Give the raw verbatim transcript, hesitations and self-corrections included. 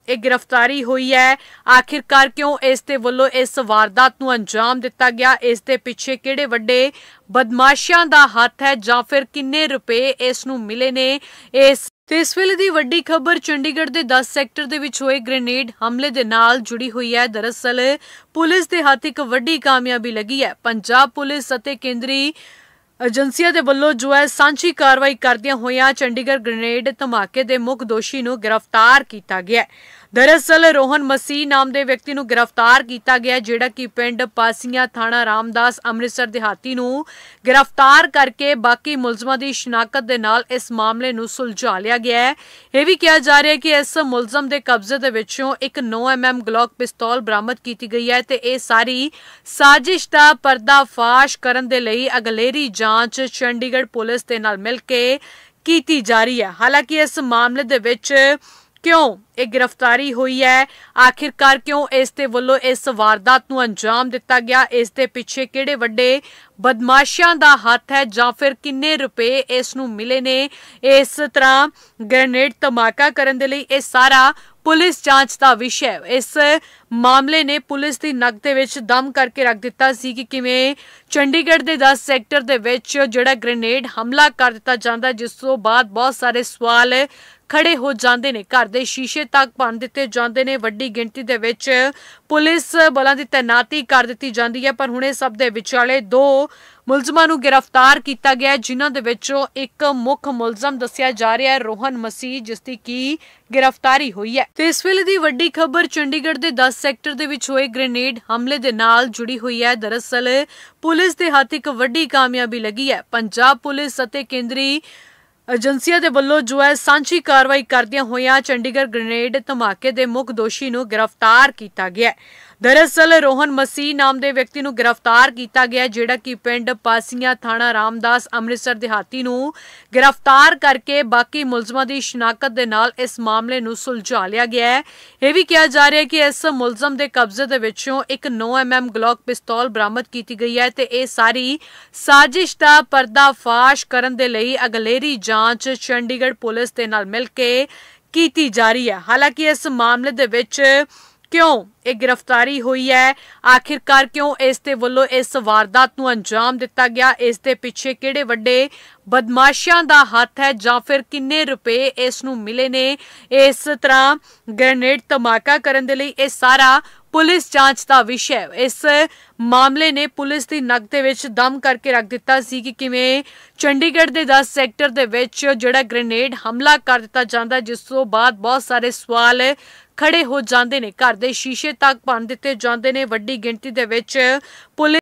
ਇਹ गिरफ्तारी हुई है। आखिरकार क्यों इस दे वल्लों इस वारदात नूं अंजाम दिता गया, इस दे पिछे किहड़े वड्डे बदमाशां दा हथ है जां फिर किन्ने रुपए इस नूं मिले ने। इस ਤੇ ਇਸ ਵੇਲੇ ਦੀ ਵੱਡੀ ਖਬਰ ਚੰਡੀਗੜ੍ਹ ਦੇ ਦਸ ਸੈਕਟਰ ਦੇ ਵਿੱਚ ਹੋਏ ਗ੍ਰੇਨੇਡ ਹਮਲੇ ਦੇ ਨਾਲ ਜੁੜੀ ਹੋਈ ਹੈ। ਦਰਅਸਲ ਪੁਲਿਸ ਦੇ ਹੱਥ ਇੱਕ ਵੱਡੀ ਕਾਮਯਾਬੀ ਲੱਗੀ ਹੈ। ਪੰਜਾਬ ਪੁਲਿਸ ਅਤੇ ਕੇਂਦਰੀ ਏਜੰਸੀਆਂ ਦੇ ਵੱਲੋਂ ਜੋ ਹੈ ਸਾਂਝੀ ਕਾਰਵਾਈ ਕਰਦਿਆਂ ਹੋਇਆਂ ਚੰਡੀਗੜ੍ਹ ਗ੍ਰੇਨੇਡ ਧਮਾਕੇ ਦੇ ਮੁੱਖ ਦੋਸ਼ੀ ਨੂੰ गिरफ्तार ਕੀਤਾ ਗਿਆ ਹੈ। दरअसल रोहन मसीह नाम के व्यक्ति को गिरफ्तार किया गया, जिहड़ा कि पिंड पासियां थाना रामदास अमृतसर देहाती नूं गिरफ्तार करके बाकी मुलजमां दी शनाख्त दे नाल इस मामले नूं सुलझा लिया गया है। यह भी कहा जा रहा है कि इस मुलजम के कब्जे दे विचों एक नौ एम एम ग्लॉक पिस्तौल बरामद की गई है ते इह सारी साजिश दा पर्दाफाश करन दे लई अगलेरी जांच चंडीगढ़ पुलिस दे नाल मिल के कीती जा रही है। हालांकि इस मामले दे विच क्यों एक गिरफ्तारी हुई है, आखिरकार क्यों इस दे वल्लों इस वारदात नूं अंजाम दिता गया, इस दे पिछे किहड़े वड्डे बदमाशां दा हथ है जां फिर किन्ने रुपए इस नूं मिले ने। इस तरह ग्रेनेड धमाका करन दे लई इह सारा पुलिस जांच का विषय है। इस मामले ने पुलिस की नक दे विच दम करके रख दिता सी कि किवें चंडीगढ़ के दस सैक्टर दे विच जिहड़ा ग्रेनेड हमला कर दिता जांदा, जिस तों बाद बहुत सारे सवाल खड़े हो जाते हैं, घर के शीशे तक भन दिते जाते हैं, वड्डी गिणती दे विच पुलिस बलों की तैनाती कर दी जाती है। पर हुण इह सब दे विचाले दो मुलजमां नूं गिरफ्तार किया गया, जिन्हां दे विचों एक मुख मुलजम दस्सिया जा रहा है रोहन मसीह, जिसकी की गिरफ्तारी हुई है। ते इस वेले दी वड्डी खबर चंडीगढ़ के दस सैक्टर दे विच होए ग्रेनेड हमले दे नाल जुड़ी हुई है। दरअसल पुलिस दे हत्थ एक वड्डी कामयाबी लगी है। पंजाब पुलिस अते केंद्री ਏਜੰਸੀਆਂ ਦੇ ਵੱਲੋਂ ਜੋ ਹੈ ਸਾਂਝੀ ਕਾਰਵਾਈ ਕਰਦਿਆਂ ਹੋਇਆਂ ਚੰਡੀਗੜ੍ਹ ਗ੍ਰੇਨੇਡ ਧਮਾਕੇ ਦੇ ਮੁੱਖ ਦੋਸ਼ੀ ਨੂੰ गिरफ्तार ਕੀਤਾ ਗਿਆ ਹੈ। दरअसल रोहन मसीह नाम के व्यक्ति को गिरफ्तार किया गया, जिहड़ा कि पिंड पासियां थाना रामदास अमृतसर देहाती नूं गिरफ्तार करके बाकी मुलजमां दी शनाख्त दे नाल इस मामले नूं सुलझा लिया गया है। यह भी कहा जा रहा है कि इस मुलजम के कब्जे दे विचों एक नौ एम एम ग्लॉक पिस्तौल बरामद की गई है ते इह सारी साजिश दा पर्दाफाश करन दे लई अगलेरी जांच चंडीगढ़ पुलिस दे नाल मिल के कीती जा रही है। हालांकि इस मामले दे विच क्यों एक गिरफ्तारी हुई है, आखिरकार क्यों इस दे वल्लों इस वारदात नूं अंजाम दिता गया, इस दे पिछे किहड़े वड्डे बदमाशां दा हथ है जां फिर किन्ने रुपए इस नूं मिले ने। इस तरह ग्रेनेड धमाका करन दे लई इह सारा पुलिस जांच का विषय है। इस मामले ने पुलिस की नक दे विच दम करके रख दिता सी कि किवें चंडीगढ़ के दस सैक्टर दे विच जिहड़ा ग्रेनेड हमला कर दिता जांदा, जिस तों बाद बहुत सारे सवाल खड़े हो जाते हैं, घर के शीशे तक भन दिते जाते हैं, वड्डी गिणती दे विच पुलिस